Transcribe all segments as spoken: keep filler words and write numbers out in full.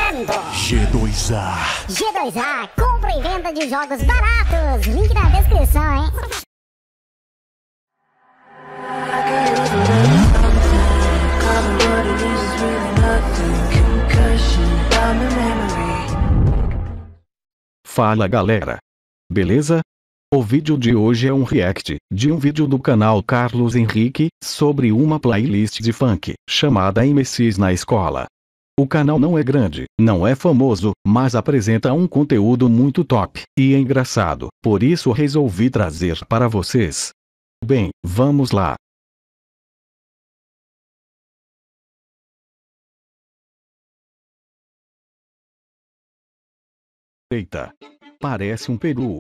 oferecendo G dois A. G dois A, compra e venda de jogos baratos. Link na descrição, hein? Fala galera, beleza? O vídeo de hoje é um react de um vídeo do canal Carlos Henrique sobre uma playlist de funk chamada M Cs na Escola. O canal não é grande, não é famoso, mas apresenta um conteúdo muito top e engraçado, por isso resolvi trazer para vocês. Bem, vamos lá. Eita, parece um peru.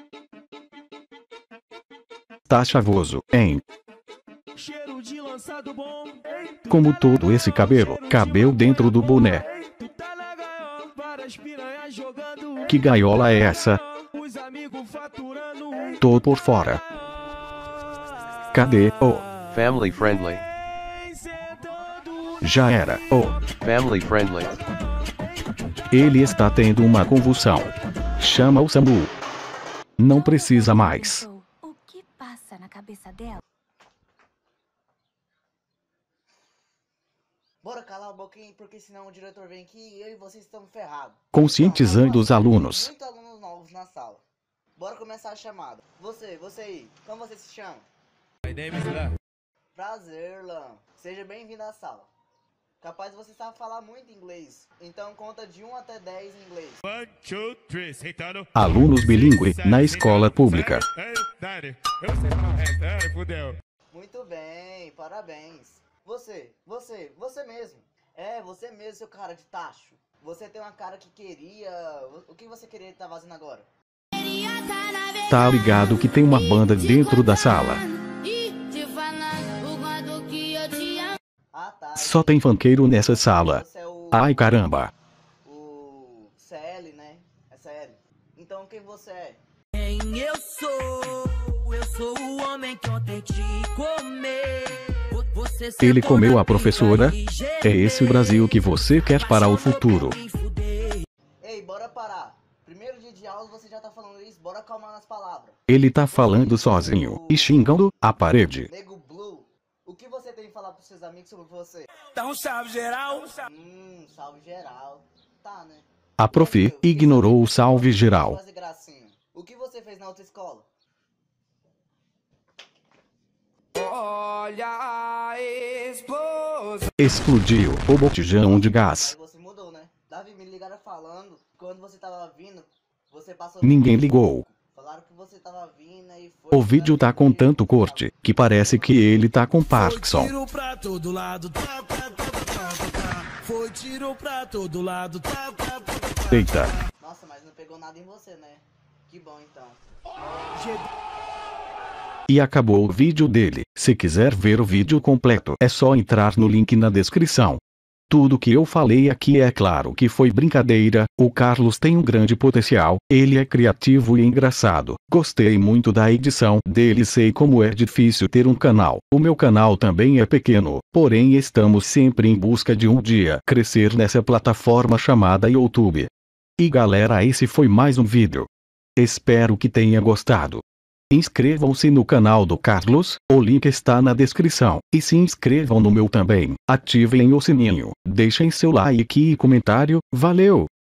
Tá chavoso, hein? Cheiro de lançado bom. Como todo esse cabelo, cabelo dentro do boné. Que gaiola é essa? Tô por fora. Cadê o? Family friendly. Já era o. Family friendly. Ele está tendo uma convulsão. Chama o SAMU. Não precisa mais. O que passa na cabeça dela? Bora calar a boquinha, porque senão o diretor vem aqui e eu e vocês estamos ferrados. Conscientizando os alunos. Muitos alunos novos na sala. Bora começar a chamada. Você, você aí, como você se chama? My name is Lan. Prazer, Lan. Seja bem-vindo à sala. Capaz você sabe falar muito inglês, então conta de um até dez em inglês. One, two, three. Sentando. Alunos bilíngue na escola pública. Eu sei falar o resto. Ai, fudeu. Muito bem, parabéns. Você, você, você mesmo. É, você mesmo, seu cara de tacho. Você tem uma cara que queria... O que você queria estar fazendo agora? Tá ligado que tem uma banda dentro da sala. Ah, tá. Só tem funkeiro nessa sala. Você é o... Ai caramba. O... C L, né? É C L. Então quem você é? Quem eu sou? Eu sou o homem que ontem te comer. Você Ele comeu a professora? É esse o Brasil que você quer para o futuro. Ei, bora parar. Primeiro dia de aula você já tá falando isso, bora acalmar nas palavras. Ele tá falando sozinho e xingando a parede. Nego Blue, o que você tem que falar pros seus amigos sobre você? Dá um salve geral. Hum, salve geral. Tá, né? A prof ignorou o salve geral. Fazer gracinha. O que você fez na outra escola? Olha a explosão. Explodiu o botijão de gás. Aí você mudou, né? Davi, me ligaram falando, quando você tava vindo, você passou... Ninguém ligou. Falaram que você tava vindo e foi... O vídeo tá com tanto corte que parece que ele tá com Parkinson. Foi tiro pra todo lado. Tá, tá, tá, tá, tá. Foi tiro pra todo lado. Tá, tá, tá, tá. Eita. Nossa, mas não pegou nada em você, né? Que bom, então. E acabou o vídeo dele. Se quiser ver o vídeo completo, é só entrar no link na descrição. Tudo que eu falei aqui é claro que foi brincadeira. O Carlos tem um grande potencial, ele é criativo e engraçado. Gostei muito da edição dele, sei como é difícil ter um canal. O meu canal também é pequeno, porém estamos sempre em busca de um dia crescer nessa plataforma chamada YouTube. E galera, esse foi mais um vídeo. Espero que tenha gostado. Inscrevam-se no canal do Carlos, o link está na descrição, e se inscrevam no meu também, ativem o sininho, deixem seu like e comentário, valeu!